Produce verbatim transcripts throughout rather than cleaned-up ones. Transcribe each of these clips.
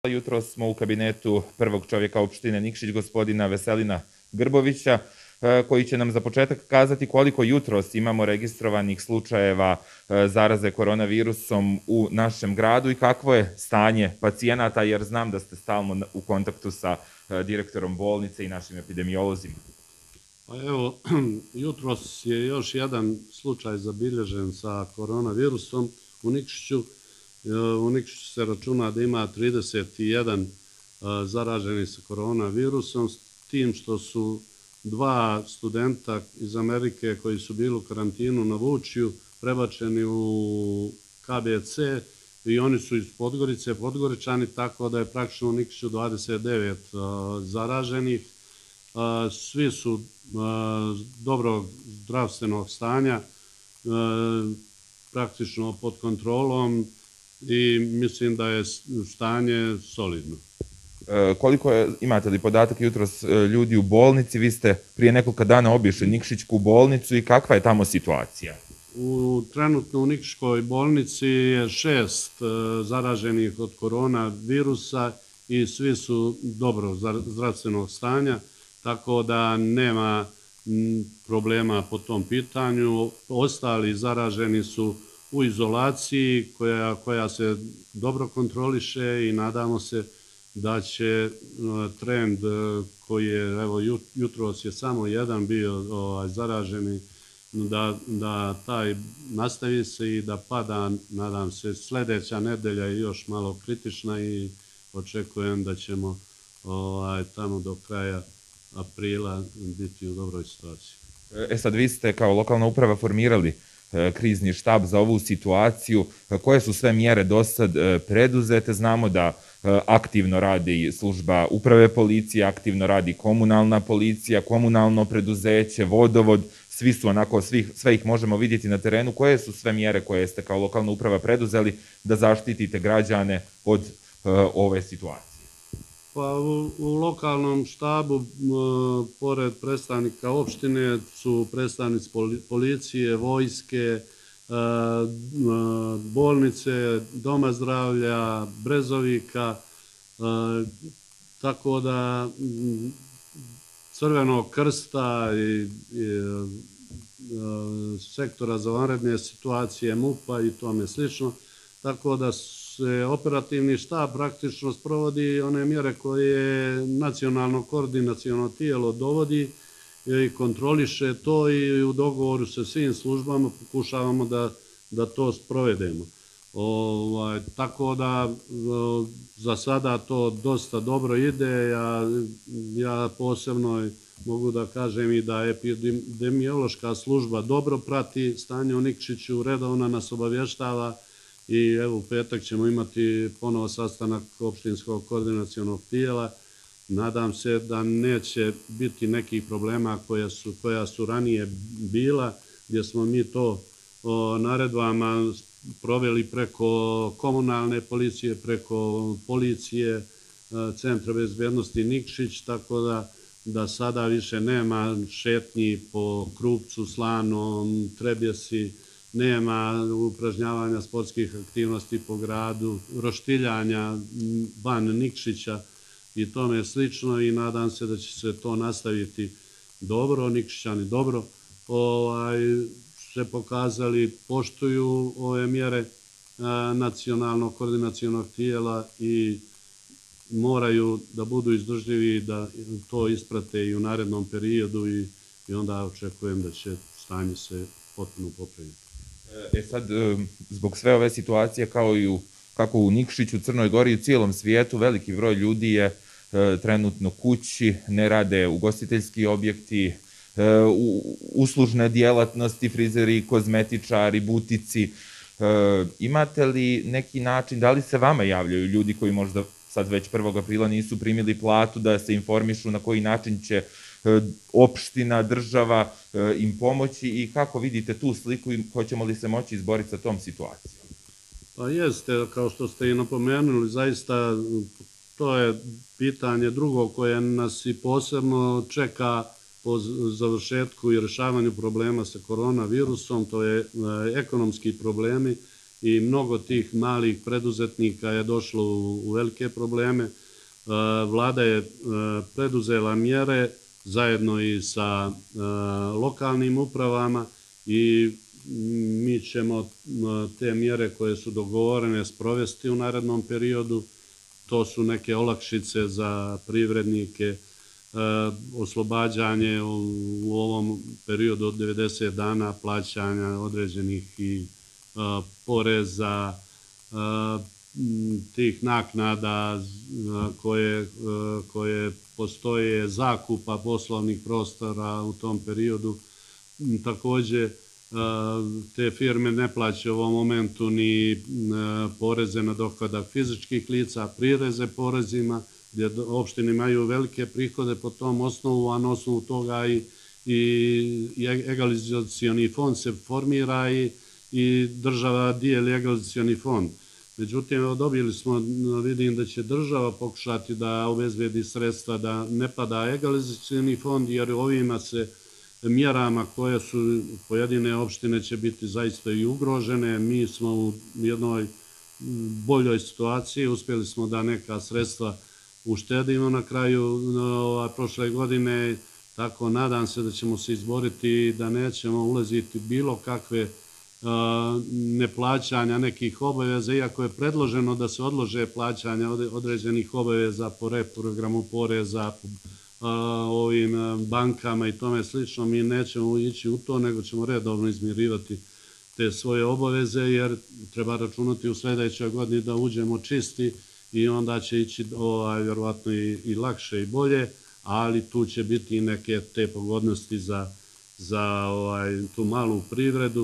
Jutro smo u kabinetu prvog čovjeka opštine Nikšić, gospodina Veselina Grbovića, koji će nam za početak kazati koliko jutros imamo registrovanih slučajeva zaraze koronavirusom u našem gradu i kakvo je stanje pacijenata, jer znam da ste stalno u kontaktu sa direktorom bolnice i našim epidemiolozima. Pa evo, jutros je još jedan slučaj zabilježen sa koronavirusom u Nikšiću. U Nikšiću se računa da ima trideset jedan zaraženih sa koronavirusom, s tim što su dva studenta iz Amerike koji su bili u karantinu na Vučju prebačeni u K B C i oni su iz Podgorice, Podgoričani, tako da je praktično u Nikšiću dvadeset devet zaraženih. Svi su dobrog zdravstvenog stanja, praktično pod kontrolom i mislim da je stanje solidno. Koliko je, imate li podatak jutros ljudi u bolnici? Vi ste prije nekoliko dana obišli Nikšićku bolnicu i kakva je tamo situacija? U, trenutno u Nikšićkoj bolnici je šest zaraženih od koronavirusa i svi su dobro zdravstvenog stanja, tako da nema problema po tom pitanju. Ostali zaraženi su u izolaciji koja, koja se dobro kontroliše i nadamo se da će trend koji je, evo jutros je samo jedan bio ovaj, zaraženi, da, da taj nastavi se i da pada, nadam se, sljedeća nedelja je još malo kritična i očekujem da ćemo ovaj, tamo do kraja aprila biti u dobroj situaciji. E sad, vi ste kao lokalna uprava formirali krizni štab za ovu situaciju. Koje su sve mjere do sad preduzete? Znamo da aktivno radi služba uprave policije, aktivno radi komunalna policija, komunalno preduzeće, vodovod, svi su onako, sve ih možemo vidjeti na terenu. Koje su sve mjere koje ste kao lokalna uprava preduzeli da zaštitite građane od ove situacije? Pa u, u lokalnom štabu, pored predstavnika opštine, su predstavnici policije, vojske, bolnice, doma zdravlja, Brezovika, tako da Crvenog krsta i, i sektora za vanredne situacije, MUP-a i tome slično, tako da se operativni štab praktično sprovodi one mjere koje nacionalno koordinaciono tijelo dovodi i kontroliše to i u dogovoru sa svim službama pokušavamo da, da to sprovedemo. Ovaj, tako da za sada to dosta dobro ide. Ja, ja posebno mogu da kažem i da epidemiološka služba dobro prati stanje u Nikšiću, redovno nas obavještava i evo u petak ćemo imati ponovo sastanak opštinskog koordinacionog tijela. Nadam se da neće biti nekih problema koja su, koja su ranije bila, gdje smo mi to o, naredbama proveli preko komunalne policije, preko policije, Centra bezbednosti Nikšić, tako da, da sada više nema šetnji po Krupcu, Slanom, Trebjesi, nema upražnjavanja sportskih aktivnosti po gradu, roštiljanja van Nikšića i tome slično i nadam se da će se to nastaviti dobro. Nikšićani dobro ovaj, se pokazali, poštuju ove mjere nacionalnog koordinacionog tijela i moraju da budu izdržljivi da to isprate i u narednom periodu i, i onda očekujem da će stanje se potpuno popraviti. E sad, zbog sve ove situacije, kao i u, kako u Nikšiću, Crnoj Gori i u cijelom svijetu, veliki broj ljudi je trenutno kući, ne rade ugostiteljski objekti, uslužne djelatnosti, frizeri, kozmetičari, butici. Imate li neki način, da li se vama javljaju ljudi koji možda sad već prvog aprila nisu primili platu, da se informišu na koji način će opština, država im pomoći i kako vidite tu sliku i hoćemo li se moći izboriti sa tom situacijom? Pa jeste, kao što ste i napomenuli, zaista to je pitanje drugo koje nas i posebno čeka po završetku i rješavanju problema sa koronavirusom, to je ekonomski problemi i mnogo tih malih preduzetnika je došlo u velike probleme. Vlada je preduzela mjere zajedno i sa lokalnim upravama i mi ćemo te mjere koje su dogovorene sprovesti u narednom periodu. To su neke olakšice za privrednike, oslobađanje u ovom periodu od devedeset dana plaćanja određenih i poreza, tih naknada koje postoje, zakupa poslovnih prostora u tom periodu. Takođe, te firme ne plaćaju u ovom momentu ni poreze na dohodak fizičkih lica, prireze porezima, gdje opštine imaju velike prihode po tom osnovu, a na osnovu toga i egalizacioni fond se formira i država dijeli egalizacioni fond. Međutim, dobili smo, vidim da će država pokušati da obezbedi sredstva da ne pada egalizacioni fond, jer ovima se mjerama koje su pojedine opštine će biti zaista i ugrožene. Mi smo u jednoj boljoj situaciji, uspjeli smo da neka sredstva uštedimo na kraju prošle godine, tako nadam se da ćemo se izboriti i da nećemo ulaziti bilo kakve neplaćanja nekih obaveza, iako je predloženo da se odlože plaćanja određenih obaveza po reprogramu poreza, ovim bankama i tome slično. Mi nećemo ići u to, nego ćemo redovno izmirivati te svoje obaveze, jer treba računati u sledećoj godini da uđemo čisti i onda će ići vjerovatno i lakše i bolje, ali tu će biti i neke te pogodnosti za tu malu privredu,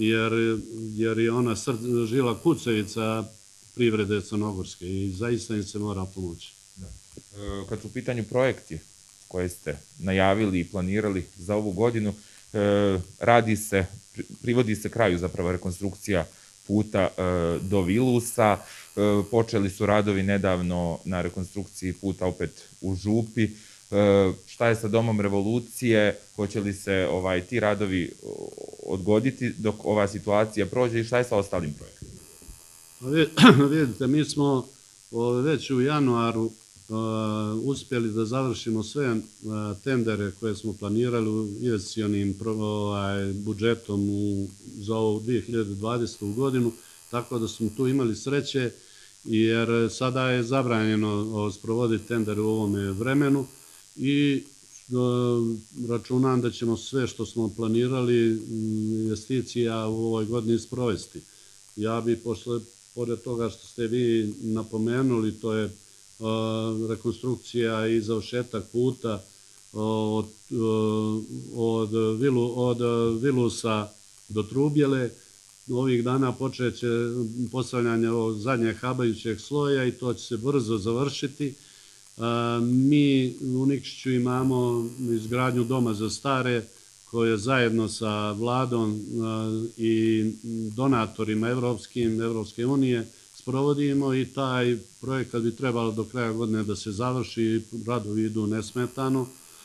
jer je ona žila kucavica privrede Crnogorske i zaista im se mora pomoći. Kad su u pitanju projekti koje ste najavili i planirali za ovu godinu, radi se, privodi se kraju zapravo rekonstrukcija puta do Vilusa, počeli su radovi nedavno na rekonstrukciji puta opet u Župi. Šta je sa Domom Revolucije, hoće li se ti radovi odgoditi dok ova situacija prođe i šta je sa ostalim projektima? Vidite, mi smo već u januaru uspjeli da završimo sve tendere koje smo planirali u investicionim budžetom za ovu dve hiljade dvadesetu godinu, tako da smo tu imali sreće, jer sada je zabranjeno sprovoditi tender u ovome vremenu i računam da ćemo sve što smo planirali investicija u ovoj godini sprovesti. Ja bih, pored toga što ste vi napomenuli, to je rekonstrukcija i završetak puta od Vilusa do Trubjele. Ovih dana počeće postavljanje ovog zadnjeg habajućeg sloja i to će se brzo završiti. Mi u Nikšiću imamo izgradnju doma za stare koje zajedno sa vladom i donatorima evropskim, Evropske unije sprovodimo i taj projekat bi trebalo do kraja godine da se završi i radovi idu nesmetano.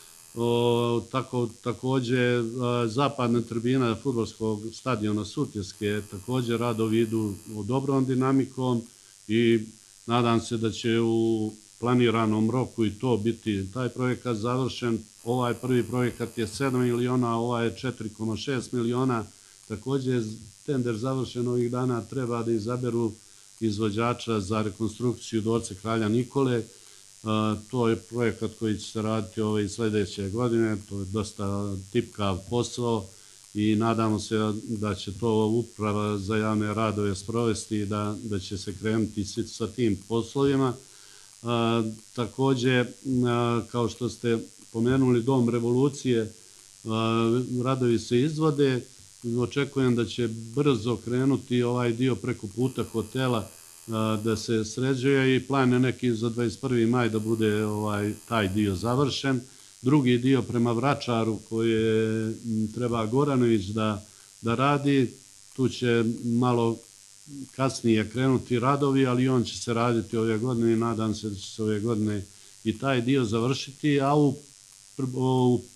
Takođe, zapadna tribina fudbalskog stadiona Sutjeske, takođe radovi idu dobrom dinamikom i nadam se da će u planiranom roku i to biti taj projekat završen. Ovaj prvi projekat je sedam miliona, ovaj je četiri zarez šest miliona. Takođe je tender završen ovih dana, treba da izaberu izvođača za rekonstrukciju dvorca Kralja Nikole. To je projekat koji će se raditi ove i sledeće godine, to je dosta tipkav posao i nadamo se da će to uprava za javne radove sprovesti i da će se krenuti sa tim poslovima. Takođe, kao što ste pomenuli Dom Revolucije, radovi se izvode, očekujem da će brzo krenuti ovaj dio preko puta hotela da se sređuje i plan je neki za dvadeset prvi maj da bude taj dio završen. Drugi dio prema Vračaru koje treba Goranović da radi, tu će malo kasnije krenuti radovi, ali on će se raditi ove godine i nadam se da će se ove godine i taj dio završiti, a u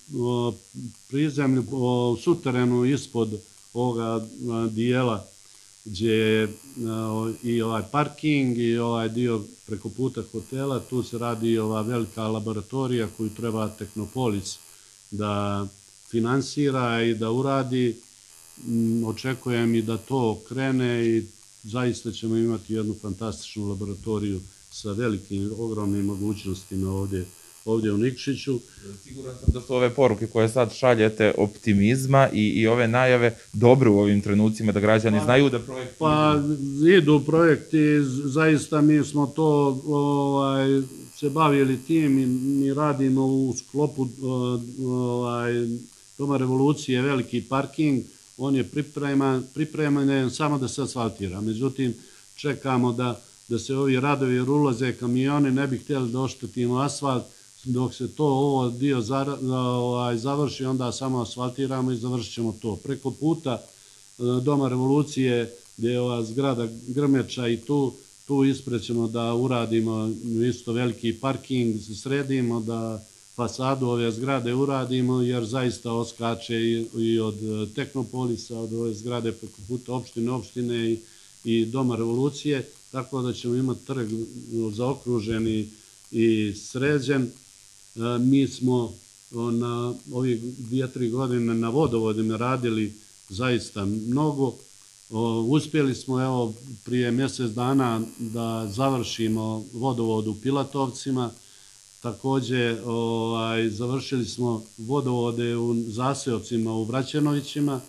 prizemlju, u suterenu ispod ovoga dijela gdje je i ovaj parking i ovaj dio preko puta hotela, tu se radi ova velika laboratorija koju treba Tehnopolis da finansira i da uradi. Očekujem i da to krene i zaista ćemo imati jednu fantastičnu laboratoriju sa velikim, ogromnim mogućnostima ovdje ovdje u Nikšiću. Siguran sam da su ove poruke koje sad šaljete optimizma i, i ove najave dobre u ovim trenucima, da građani pa, znaju da projekti... Pa idu projekti, zaista mi smo to ovaj, se bavili tim i mi radimo u sklopu ovaj, Doma revolucije, veliki parking, on je pripreman, pripreman samo da se asfaltira. Međutim, čekamo da, da se ovi radovi jer ulaze kamioni, ne bi htjeli da oštetimo asfalt. Dok se to ovo dio završi, onda samo asfaltiramo i završit ćemo to. Preko puta Doma revolucije, gdje je ova zgrada Grmeča i tu, tu ispred ćemo da uradimo isto veliki parking, sredimo, da fasadu ove zgrade uradimo, jer zaista oskače i od Tehnopolisa, od ove zgrade preko puta opštine, opštine i, i Doma revolucije, tako da ćemo imati trg zaokružen i, i sređen. Mi smo na ovih dvije, tri godine na vodovodima radili zaista mnogo. Uspjeli smo evo prije mjesec dana da završimo vodovod u Pilatovcima. Također ovaj, završili smo vodovode u Zaseocima u Vraćenovićima.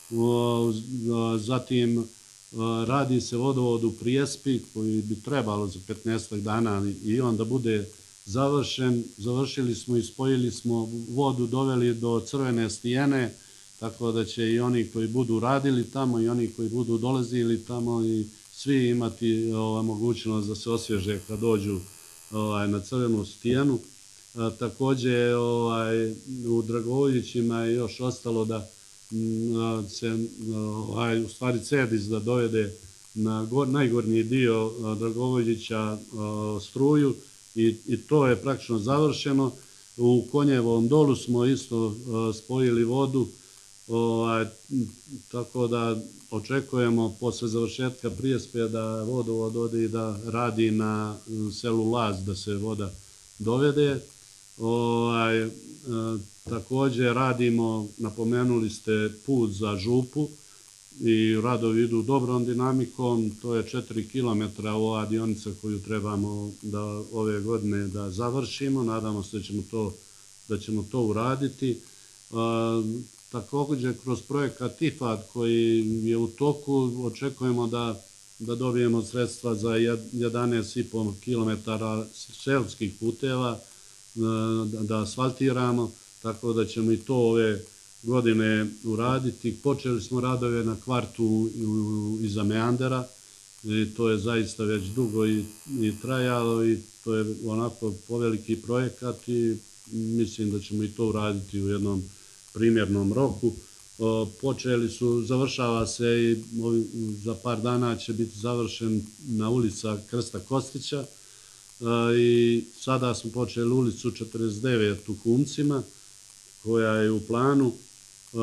Zatim radi se vodovod u Prijespi koji bi trebalo za petnaestak dana i on da bude završen. Završili smo i spojili smo vodu, doveli do Crvene stijene, tako da će i oni koji budu radili tamo i oni koji budu dolazili tamo i svi imati ovaj, mogućnost da se osvježe kad dođu ovaj, na Crvenu stijenu. A, također ovaj, u Dragovoljićima je još ostalo da a, se ovaj, u stvari Cedis da dovede na go, najgornji dio a, Dragovoljića a, struju. I, i to je praktično završeno. U Konjevom dolu smo isto uh, spojili vodu, ovaj, tako da očekujemo posle završetka Prijespe da vodovod ode i da radi na selu Laz, da se voda dovede. Ovaj, uh, također radimo, napomenuli ste, put za Župu i radovi idu dobrom dinamikom, to je četiri kilometra ova dionica koju trebamo da ove godine da završimo, nadamo se da ćemo to, da ćemo to uraditi. Također kroz projekat I F A D koji je u toku očekujemo da, da dobijemo sredstva za jedanaest i po kilometara seoskih puteva, da, da asfaltiramo, tako da ćemo i to ove godine uraditi. Počeli smo radove na kvartu iza Meandera i to je zaista već dugo i, i trajalo i to je onako poveliki projekat i mislim da ćemo i to uraditi u jednom primjernom roku. O, počeli su, završava se i ovi, za par dana će biti završen na ulica Krsta Kostića o, i sada smo počeli ulicu četrdeset devet u Kumcima koja je u planu. Uh,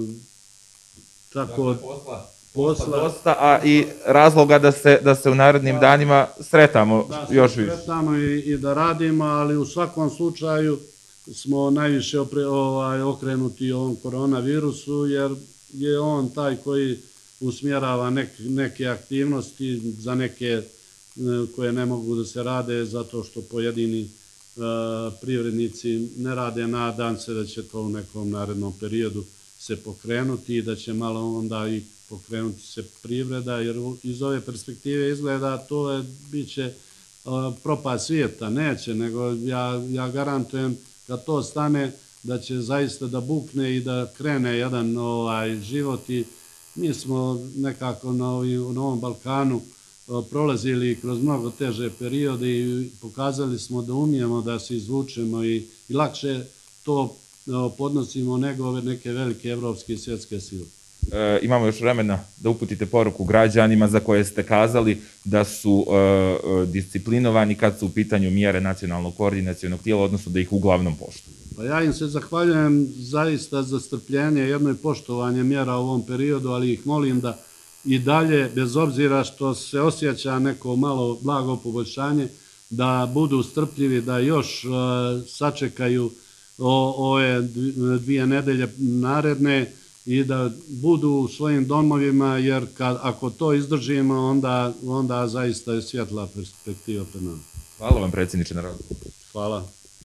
tako, dakle, posla, posla dosta, a i razloga da se, da se u narednim da, danima sretamo da još više. Da se sretamo i, i da radimo, ali u svakom slučaju smo najviše opre, ovaj, okrenuti ovom koronavirusu, jer je on taj koji usmjerava nek, neke aktivnosti za neke koje ne mogu da se rade zato što pojedini uh, privrednici ne rade. Nadam se da će to u nekom narednom periodu se pokrenuti i da će malo onda i pokrenuti se privreda, jer iz ove perspektive izgleda to je, bit će uh, propast svijeta. Neće, nego ja, ja garantujem kad to stane da će zaista da bukne i da krene jedan ovaj, život i mi smo nekako na, ovi, na ovom Balkanu prolazili kroz mnogo teže periode i pokazali smo da umijemo da se izvučemo i, i lakše to podnosimo nego ove neke velike evropske i svjetske sile. E, imamo još vremena da uputite poruku građanima za koje ste kazali da su e, disciplinovani kad su u pitanju mjere nacionalnog koordinacionog tijela, odnosno da ih uglavnom poštuju. Pa ja im se zahvaljujem zaista za strpljenje, jedno je poštovanje mjera u ovom periodu, ali ih molim da i dalje, bez obzira što se osjeća neko malo blago poboljšanje, da budu strpljivi, da još uh, sačekaju o, ove dvije nedelje naredne i da budu u svojim domovima, jer kad, ako to izdržimo, onda, onda zaista je svjetla perspektiva pred nama. Hvala vam, predsjedniče, na razgovoru. Hvala.